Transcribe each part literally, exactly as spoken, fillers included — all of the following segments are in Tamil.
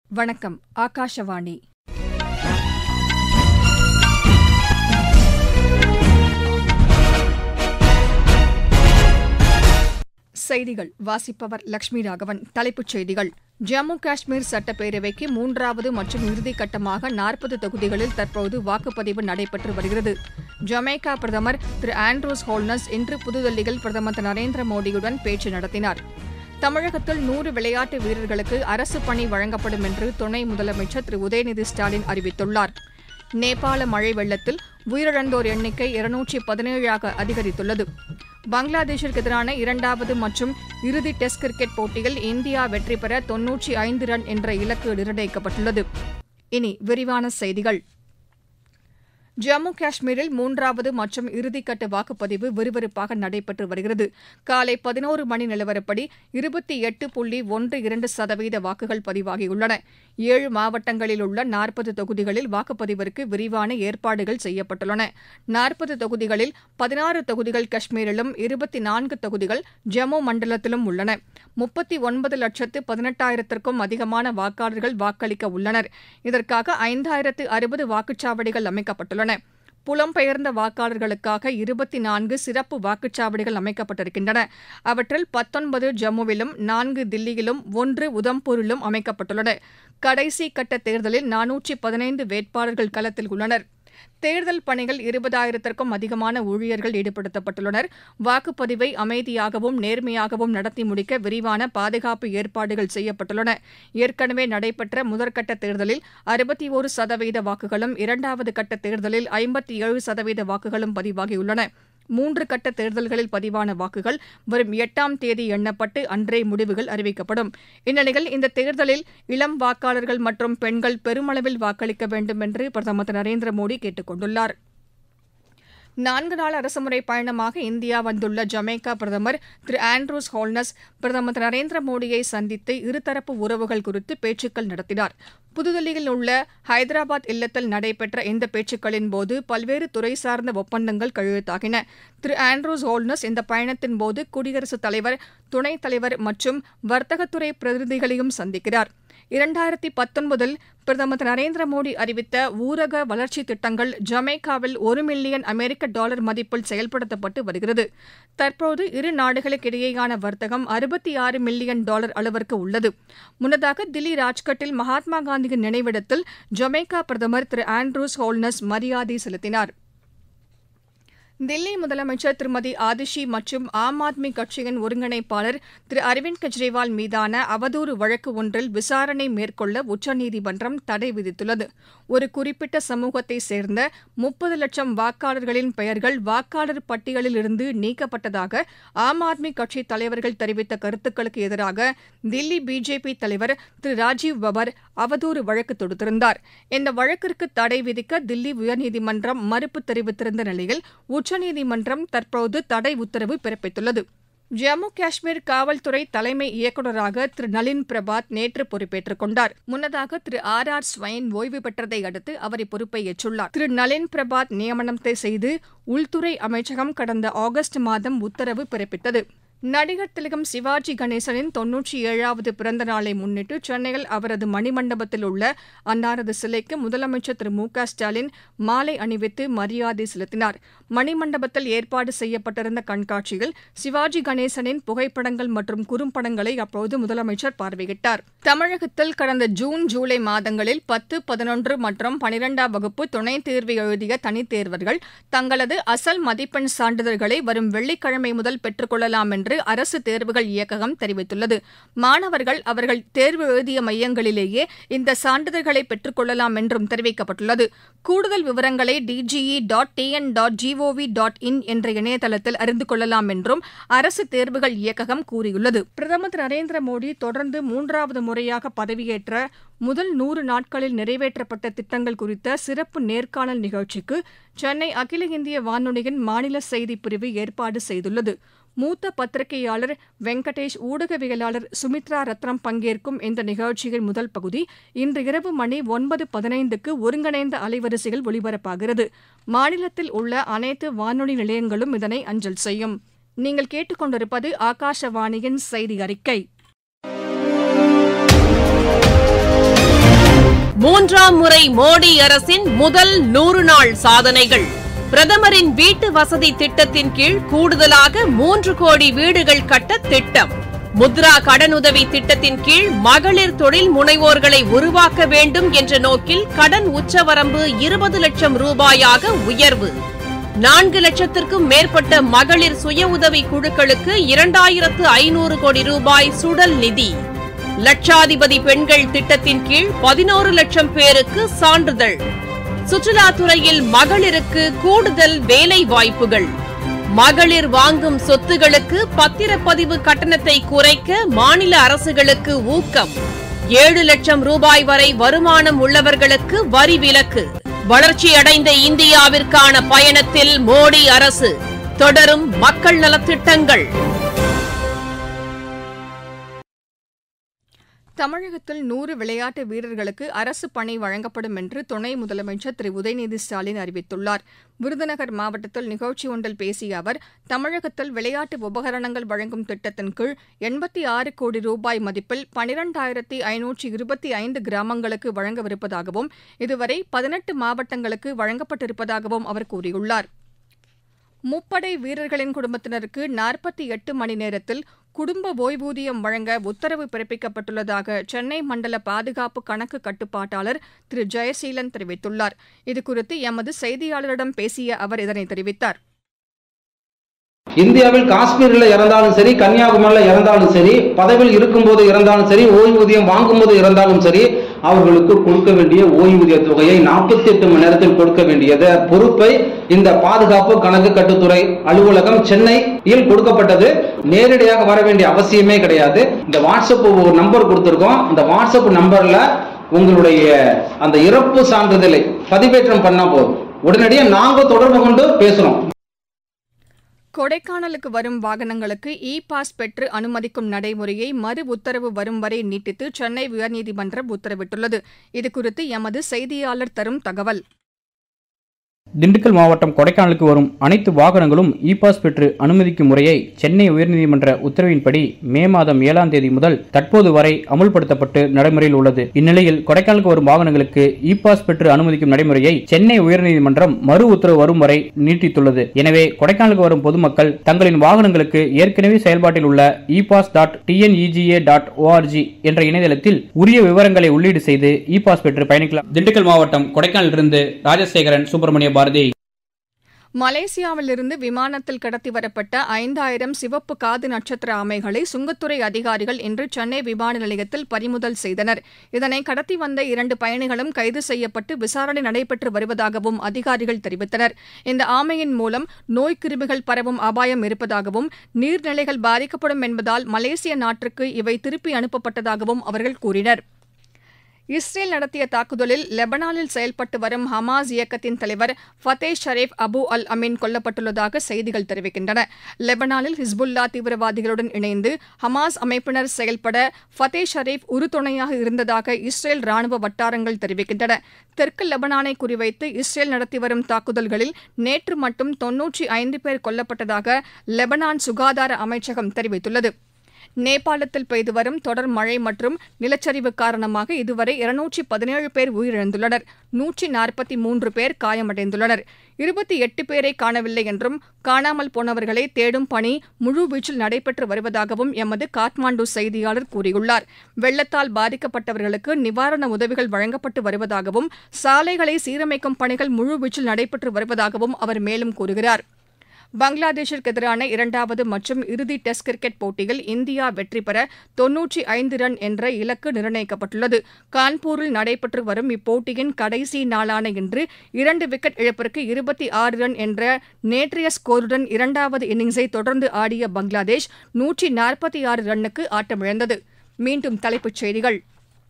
வணக்கம். ஆகாஷவாணி. செய்திகள் வாசிப்பவர் லட்சுமி ராகவன். தலைப்புச் செய்திகள்: ஜம்மு காஷ்மீர் சட்டப்பேரவைக்கு மூன்றாவது மற்றும் இறுதிக்கட்டமாக நாற்பது தொகுதிகளில் தற்போது வாக்குப்பதிவு நடைபெற்று வருகிறது. ஜமைக்கா பிரதமர் திரு ஆண்ட்ரூஸ் ஹோல்னஸ் இன்று புதுதில்லியில் பிரதமர் திரு நரேந்திர மோடியுடன் பேச்சு நடத்தினார். தமிழகத்தில் நூறு விளையாட்டு வீரர்களுக்கு அரசு பணி வழங்கப்படும் என்று துணை முதலமைச்சர் திரு உதயநிதி ஸ்டாலின் அறிவித்துள்ளார். நேபாள மழை வெள்ளத்தில் உயிரிழந்தோர் எண்ணிக்கை இருநூற்று பதினேழாக அதிகரித்துள்ளது. பங்களாதேஷிற்கு எதிரான இரண்டாவது மற்றும் இறுதி டெஸ்ட் கிரிக்கெட் போட்டியில் இந்தியா வெற்றி பெற தொன்னூற்று ஐந்து ரன் என்ற இலக்கு நிர்ணயிக்கப்பட்டுள்ளது. இனி விரிவான செய்திகள். ஜம்மு காஷ்மீரில் மூன்றாவது மற்றும் இறுதிக்கட்ட வாக்குப்பதிவு விறுவிறுப்பாக நடைபெற்று வருகிறது. காலை பதினோரு மணி நிலவரப்படி இருபத்தி எட்டு புள்ளி ஒன்று இரண்டு சதவீத வாக்குகள் பதிவாகியுள்ளன. ஏழு மாவட்டங்களில் உள்ள நாற்பது தொகுதிகளில் வாக்குப்பதிவிற்கு விரிவான ஏற்பாடுகள் செய்யப்பட்டுள்ளன. நாற்பது தொகுதிகளில் பதினாறு தொகுதிகள் காஷ்மீரிலும் இருபத்தி நான்கு தொகுதிகள் ஜம்மு மண்டலத்திலும் உள்ளன. முப்பத்தி ஒன்பது லட்சத்து பதினெட்டாயிரத்திற்கும் அதிகமான வாக்காளர்கள் வாக்களிக்க உள்ளனர். இதற்காக ஐந்தாயிரத்து அறுபது வாக்குச்சாவடிகள் அமைக்கப்பட்டுள்ளன. புலம்பெயர்ந்த வாக்காளர்களுக்காக இருபத்தி நான்கு சிறப்பு வாக்குச்சாவடிகள் அமைக்கப்பட்டிருக்கின்றன. அவற்றில் பத்தொன்பது ஜம்முவிலும் நான்கு தில்லியிலும் ஒன்று உதம்பூரிலும் அமைக்கப்பட்டுள்ளன. கடைசி கட்ட தேர்தலில் நானூற்று பதினைந்து வேட்பாளர்கள் களத்தில் உள்ளனர். தேர்தல் பணிகள் இருபதாயிரத்திற்கும் அதிகமான ஊழியர்கள் ஈடுபடுத்தப்பட்டுள்ளனர். வாக்குப்பதிவை அமைதியாகவும் நேர்மையாகவும் நடத்தி முடிக்க விரிவான பாதுகாப்பு ஏற்பாடுகள் செய்யப்பட்டுள்ளன. ஏற்கனவே நடைபெற்ற முதற்கட்ட தேர்தலில் அறுபத்தி ஒரு சதவீத வாக்குகளும் இரண்டாவது கட்ட தேர்தலில் ஐம்பத்தி ஏழு சதவீத வாக்குகளும் பதிவாகியுள்ளன. மூன்று கட்ட தேர்தல்களில் பதிவான வாக்குகள் வரும் எட்டாம் தேதி எண்ணப்பட்டு அன்றே முடிவுகள் அறிவிக்கப்படும். இந்நிலையில் இந்த தேர்தலில் இளம் வாக்காளர்கள் மற்றும் பெண்கள் பெருமளவில் வாக்களிக்க வேண்டும் என்று பிரதமர் திரு நரேந்திர மோடி கேட்டுக் கொண்டுள்ளார். நான்கு நாள் அரசுமுறை பயணமாக இந்தியா வந்துள்ள ஜமைக்கா பிரதமர் திரு ஆண்ட்ரூஸ் ஹோல்னஸ் பிரதமர் திரு நரேந்திர மோடியை சந்தித்து இருதரப்பு உறவுகள் குறித்து பேச்சுக்கள் நடத்தினார். புதுதில்லியில் உள்ள ஹைதராபாத் இல்லத்தில் நடைபெற்ற இந்த பேச்சுக்களின்போது பல்வேறு துறை சார்ந்த ஒப்பந்தங்கள் கையெழுத்தாகின. திரு ஆண்ட்ரூஸ் ஹோல்னஸ் இந்த பயணத்தின்போது குடியரசுத் தலைவர், துணைத் தலைவர் மற்றும் வர்த்தகத்துறை பிரதிநிதிகளையும் சந்திக்கிறார். இரண்டாயிரத்தி பத்தொன்பதில் பிரதமர் திரு நரேந்திர மோடி அறிவித்த ஊரக வளர்ச்சித் திட்டங்கள் ஜமைக்காவில் ஒரு மில்லியன் அமெரிக்க டாலர் மதிப்பில் செயல்படுத்தப்பட்டு வருகிறது. தற்போது இரு நாடுகளுக்கிடையேயான வர்த்தகம் அறுபத்தி ஆறு மில்லியன் டாலர் அளவிற்கு உள்ளது. முன்னதாக தில்லி ராஜ்கட்டில் மகாத்மா காந்தியின் நினைவிடத்தில் ஜமைக்கா பிரதமர் திரு ஆண்ட்ரூஸ் ஹோல்னஸ் மரியாதை செலுத்தினார். தில்லி முதலமைச்சர் திருமதி ஆதிஷி மற்றும் ஆம் ஆத்மி கட்சியின் ஒருங்கிணைப்பாளர் திரு அரவிந்த் கெஜ்ரிவால் மீதான அவதூறு வழக்கு ஒன்றில் விசாரணை மேற்கொள்ள உச்சநீதிமன்றம் தடை விதித்துள்ளது. ஒரு குறிப்பிட்ட சமூகத்தைச் சேர்ந்த முப்பது லட்சம் வாக்காளர்களின் பெயர்கள் வாக்காளர் பட்டியலில் இருந்து நீக்கப்பட்டதாக ஆம் ஆத்மி கட்சி தலைவர்கள் தெரிவித்த கருத்துக்களுக்கு எதிராக தில்லி பிஜேபி தலைவர் திரு ராஜீவ் பவர் அவதூறு வழக்கு தொடுத்திருந்தார். இந்த வழக்கிற்கு தடை விதிக்க தில்லி உயர்நீதிமன்றம் மறுப்பு தெரிவித்திருந்த நிலையில் உச்சநீதிமன்றம் தற்போது தடை உத்தரவு பிறப்பித்துள்ளது. ஜம்மு காஷ்மீர் காவல்துறை தலைமை இயக்குநராக திரு நளின் பிரபாத் நேற்று பொறுப்பேற்றுக் கொண்டார். முன்னதாக திரு ஆர் ஆர் ஸ்வைன் ஓய்வு பெற்றதை அடுத்து அவர் இப்பொறுப்பை ஏற்றுள்ளார். திரு நளின் பிரபாத் நியமனத்தை செய்து உள்துறை அமைச்சகம் கடந்த ஆகஸ்ட் மாதம் உத்தரவு பிறப்பித்தது. நடிகர் திலகம் சிவாஜி கணேசனின் தொன்னூற்றி ஏழாவது பிறந்த நாளை முன்னிட்டு சென்னையில் அவரது மணிமண்டபத்தில் உள்ள அன்னாரது சிலைக்கு முதலமைச்சர் திரு மு க ஸ்டாலின் மாலை அணிவித்து மரியாதை செலுத்தினார். மணிமண்டபத்தில் ஏற்பாடு செய்யப்பட்டிருந்த கண்காட்சியில் சிவாஜி கணேசனின் புகைப்படங்கள் மற்றும் குறும்படங்களை அப்போது முதலமைச்சர் பார்வையிட்டார். தமிழகத்தில் கடந்த ஜூன் ஜூலை மாதங்களில் பத்து பதினொன்று மற்றும் பனிரெண்டாம் வகுப்பு துணைத் தேர்வு எழுதிய தனித் தேர்வர்கள் தங்களது அசல் மதிப்பெண் சான்றிதழ்களை வரும் வெள்ளிக்கிழமை முதல் பெற்றுக் கொள்ளலாம் என்று அரசு தேர்வுகள் இயக்ககம் தெரிவித்துள்ளது. மாணவர்கள் அவர்கள் தேர்வு எழுதிய மையங்களிலேயே இந்த சான்றிதழ்களை பெற்றுக் கொள்ளலாம் என்றும் தெரிவிக்கப்பட்டுள்ளது. கூடுதல் விவரங்களை DGE dot TN dot GOV dot in என்ற இணையதளத்தில் அறிந்து கொள்ளலாம் என்றும் அரசு தேர்வுகள் இயக்ககம் கூறியுள்ளது. பிரதமர் திரு நரேந்திர மோடி தொடர்ந்து மூன்றாவது முறையாக பதவியேற்ற முதல் நூறு நாட்களில் நிறைவேற்றப்பட்ட திட்டங்கள் குறித்த சிறப்பு நேர்காணல் நிகழ்ச்சிக்கு சென்னை அகில இந்திய வானொலியின் மாநில செய்திப் பிரிவு ஏற்பாடு செய்துள்ளது. மூத்த பத்திரிகையாளர் வெங்கடேஷ், ஊடகவியலாளர் சுமித்ரா ரத்னம் பங்கேற்கும் இந்த நிகழ்ச்சியின் முதல் பகுதி இன்று இரவு மணி ஒன்பது பதினைந்துக்கு ஒருங்கிணைந்த அலைவரிசையில் ஒலிபரப்பாகிறது. மாநிலத்தில் உள்ள அனைத்து வானொலி நிலையங்களும் இதனை அஞ்சல் செய்யும். நீங்கள் கேட்டுக்கொண்டிருப்பது ஆகாஷவாணியின் செய்தி அறிக்கை. மூன்றாம் முறை மோடி அரசின் முதல் நூறு நாள் சாதனைகள். பிரதமரின் வீட்டு வசதி திட்டத்தின் கீழ் கூடுதலாக மூன்று கோடி வீடுகள் கட்ட திட்டம். முத்ரா கடனுதவி திட்டத்தின் கீழ் மகளிர் தொழில் முனைவோர்களை உருவாக்க வேண்டும் என்ற நோக்கில் கடன் உச்சவரம்பு இருபது லட்சம் ரூபாயாக உயர்வு. நான்கு லட்சத்திற்கும் மேற்பட்ட மகளிர் சுய உதவி குழுக்களுக்கு இரண்டாயிரத்து ஐநூறு கோடி ரூபாய் சுடல் நிதி. லட்சாதிபதி பெண்கள் திட்டத்தின் கீழ் பதினோரு லட்சம் பேருக்கு சான்றிதழ். சுற்றுலாத்துறையில் மகளிருக்கு கூடுதல் வேலை வாய்ப்புகள். மகளிர் வாங்கும் சொத்துகளுக்கு பத்திரப்பதிவு கட்டணத்தை குறைக்க மாநில அரசுகளுக்கு ஊக்கம். ஏழு லட்சம் ரூபாய் வரை வருமானம் உள்ளவர்களுக்கு வரி விலக்கு. வளர்ச்சியடைந்த இந்தியாவிற்கான பயணத்தில் மோடி அரசு. தொடரும் மக்கள் நலத்திட்டங்கள். தமிழகத்தில் நூறு விளையாட்டு வீரர்களுக்கு அரசு பணி வழங்கப்படும் என்று துணை முதலமைச்சர் திரு உதயநிதி ஸ்டாலின் அறிவித்துள்ளார். விருதுநகர் மாவட்டத்தில் நிகழ்ச்சி ஒன்றில் பேசிய அவர், தமிழகத்தில் விளையாட்டு உபகரணங்கள் வழங்கும் திட்டத்தின் கீழ் எண்பத்தி ஆறு கோடி ரூபாய் மதிப்பில் பனிரெண்டாயிரத்தி ஐநூற்றி இருபத்தி ஐந்து கிராமங்களுக்கு வழங்கவிருப்பதாகவும், இதுவரை பதினெட்டு மாவட்டங்களுக்கு வழங்கப்பட்டிருப்பதாகவும் அவர் கூறியுள்ளார். முப்படை வீரர்களின் குடும்பத்தினருக்கு நாற்பத்தி எட்டு மணி நேரத்தில் குடும்ப ஓய்வூதியம் வழங்க உத்தரவு பிறப்பிக்கப்பட்டுள்ளதாக சென்னை மண்டல பாதுகாப்பு கணக்கு கட்டுப்பாட்டாளர் திரு ஜெயசீலன் தெரிவித்துள்ளார். இதுகுறித்து எமது செய்தியாளரிடம் பேசிய அவர் இதனை தெரிவித்தார். இந்தியாவில் காஷ்மீரில் இறந்தாலும் சரி, கன்னியாகுமரியில் இறந்தாலும் சரி, பதவியில் இருக்கும்போது இறந்தாலும் சரி, ஓய்வூதியம் வாங்கும்போது இறந்தாலும் சரி, அவர்களுக்கு கொடுக்க வேண்டிய ஓய்வூதிய தொகையை நாற்பத்தி எட்டு மணி நேரத்தில் கொடுக்க வேண்டியது பொறுப்பை இந்த பாதுகாப்பு கணக்கு கட்டுத்துறை அலுவலகம் சென்னையில் கொடுக்கப்பட்டது. நேரடியாக வர வேண்டிய அவசியமே கிடையாது. இந்த வாட்ஸ்அப் ஒரு நம்பர் கொடுத்திருக்கோம். இந்த வாட்ஸ்அப் நம்பர்ல உங்களுடைய அந்த இறப்பு சான்றிதழை பதிவேற்றம் பண்ணா போதும். உடனடியாக நாங்க தொடர்பு கொண்டு பேசுறோம். கொடைக்கானலுக்கு வரும் வாகனங்களுக்கு இ பாஸ் பெற்று அனுமதிக்கும் நடைமுறையை மறு உத்தரவு வரும் வரை நீட்டித்து சென்னை உயர்நீதிமன்றம் உத்தரவிட்டுள்ளது. இதுகுறித்து எமது செய்தியாளர் தரும் தகவல். திண்டுக்கல் மாவட்டம் கொடைக்கானலுக்கு வரும் அனைத்து வாகனங்களும் இ பாஸ் பெற்று அனுமதிக்கும் முறையை சென்னை உயர்நீதிமன்ற உத்தரவின்படி மே மாதம் ஏழாம் தேதி முதல் தற்போது வரை அமுல்படுத்தப்பட்டு நடைமுறையில் உள்ளது. இந்நிலையில் கொடைக்கானலுக்கு வரும் வாகனங்களுக்கு இ பாஸ் பெற்று அனுமதிக்கும் நடைமுறையை சென்னை உயர்நீதிமன்றம் மறு உத்தரவு வரும் வரை நீட்டித்துள்ளது. எனவே கொடைக்கானலுக்கு வரும் பொதுமக்கள் தங்களின் வாகனங்களுக்கு ஏற்கனவே செயல்பாட்டில் உள்ள e pass dot TNEGA dot ORG என்ற இணையதளத்தில் உரிய விவரங்களை உள்ளீடு செய்து இ பாஸ் பெற்று பயணிக்கலாம். திண்டுக்கல் மாவட்டம் கொடைக்கானலிலிருந்து ராஜசேகரன், சுப்பிரமணிய பாரதி. மலேசியாவிலிருந்து விமானத்தில் கடத்தி வரப்பட்ட ஐந்தாயிரம் சிவப்பு காது நட்சத்திர ஆமைகளை சுங்கத்துறை அதிகாரிகள் இன்று சென்னை விமான நிலையத்தில் பறிமுதல் செய்தனர். இதனை கடத்தி வந்த இரண்டு பயணிகளும் கைது செய்யப்பட்டு விசாரணை நடைபெற்று வருவதாகவும் அதிகாரிகள் தெரிவித்தனர். இந்த ஆமையின் மூலம் நோய்க்கிருமிகள் பரவும் அபாயம் இருப்பதாகவும், நீர்நிலைகள் பாதிக்கப்படும் என்பதால் மலேசிய நாட்டிற்கு இவை திருப்பி அனுப்பப்பட்டதாகவும் அவர்கள் கூறினர். இஸ்ரேல் நடத்திய தாக்குதலில் லெபனானில் செயல்பட்டு வரும் ஹமாஸ் இயக்கத்தின் தலைவர் ஃபதே ஷரீப் அபு அல் அமீன் கொல்லப்பட்டுள்ளதாக செய்திகள் தெரிவிக்கின்றன. லெபனானில் ஹிஸ்புல்லா தீவிரவாதிகளுடன் இணைந்து ஹமாஸ் அமைப்பினர் செயல்பட ஃபதே ஷரீப் உறுதுணையாக இருந்ததாக இஸ்ரேல் ராணுவ வட்டாரங்கள் தெரிவிக்கின்றன. தெற்கு லெபனானை குறிவைத்து இஸ்ரேல் நடத்தி வரும் தாக்குதல்களில் நேற்று மட்டும் தொன்னூற்றி ஐந்து பேர் கொல்லப்பட்டதாக லெபனான் சுகாதார அமைச்சகம் தெரிவித்துள்ளது. நேபாளத்தில் பெய்து வரும் தொடர் மழை மற்றும் நிலச்சரிவு காரணமாக இதுவரை இருநூற்றி பதினேழு பேர் உயிரிழந்துள்ளனர். நூற்றி நாற்பத்தி மூன்று பேர் காயமடைந்துள்ளனர். இருபத்தி எட்டு பேரை காணவில்லை என்றும் காணாமல் போனவர்களை தேடும் பணி முழுவீச்சில் நடைபெற்று வருவதாகவும் எமது காத்மாண்டு செய்தியாளர் கூறியுள்ளார். வெள்ளத்தால் பாதிக்கப்பட்டவர்களுக்கு நிவாரண உதவிகள் வழங்கப்பட்டு வருவதாகவும், சாலைகளை சீரமைக்கும் பணிகள் முழுவீச்சில் நடைபெற்று வருவதாகவும் அவர் மேலும் கூறுகிறார். பங்களாதேஷிற்கு எதிரான இரண்டாவது மற்றும் இறுதி டெஸ்ட் கிரிக்கெட் போட்டியில் இந்தியா வெற்றி பெற தொன்னூற்றி ஐந்து ரன் என்ற இலக்கு நிர்ணயிக்கப்பட்டுள்ளது. கான்பூரில் நடைபெற்று வரும் இப்போட்டியின் கடைசி நாளான இன்று இரண்டு விக்கெட் இழப்பிற்கு இருபத்தி ஆறு ரன் என்ற நேற்றைய ஸ்கோருடன் இரண்டாவது இன்னிங்ஸை தொடர்ந்து ஆடிய பங்களாதேஷ் நூற்றி நாற்பத்தி ஆறு ரன்னுக்கு ஆட்டமிழந்தது. மீண்டும் தலைப்புச் செய்திகள்.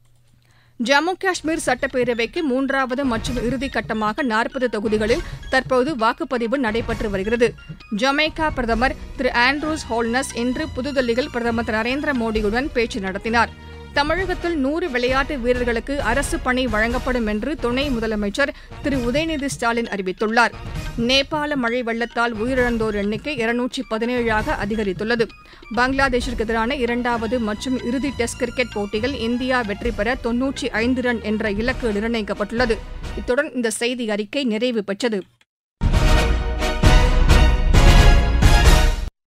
ஜம்மு காஷ்மீர் சட்டப்பேரவைக்கு மூன்றாவது மற்றும் இறுதிக்கட்டமாக நாற்பது தொகுதிகளில் தற்போது வாக்குப்பதிவு நடைபெற்று வருகிறது. ஜமைக்கா பிரதமர் திரு ஆண்ட்ரூஸ் ஹோல்னஸ் இன்று புதுதில்லியில் பிரதமர் திரு நரேந்திர மோடியுடன் பேச்சு நடத்தினார். தமிழகத்தில் நூறு விளையாட்டு வீரர்களுக்கு அரசு பணி வழங்கப்படும் என்று துணை முதலமைச்சர் திரு உதயநிதி ஸ்டாலின் அறிவித்துள்ளார். நேபாள மழை வெள்ளத்தால் உயிரிழந்தோர் எண்ணிக்கை இருநூற்று பதினேழாக அதிகரித்துள்ளது. பங்களாதேஷிற்கு எதிரான இரண்டாவது மற்றும் இறுதி டெஸ்ட் கிரிக்கெட் போட்டியில் இந்தியா வெற்றி பெற தொன்னூற்றி ஐந்து ரன் என்ற இலக்கு நிர்ணயிக்கப்பட்டுள்ளது. இத்துடன் இந்த செய்தி அறிக்கை நிறைவு பெற்றது.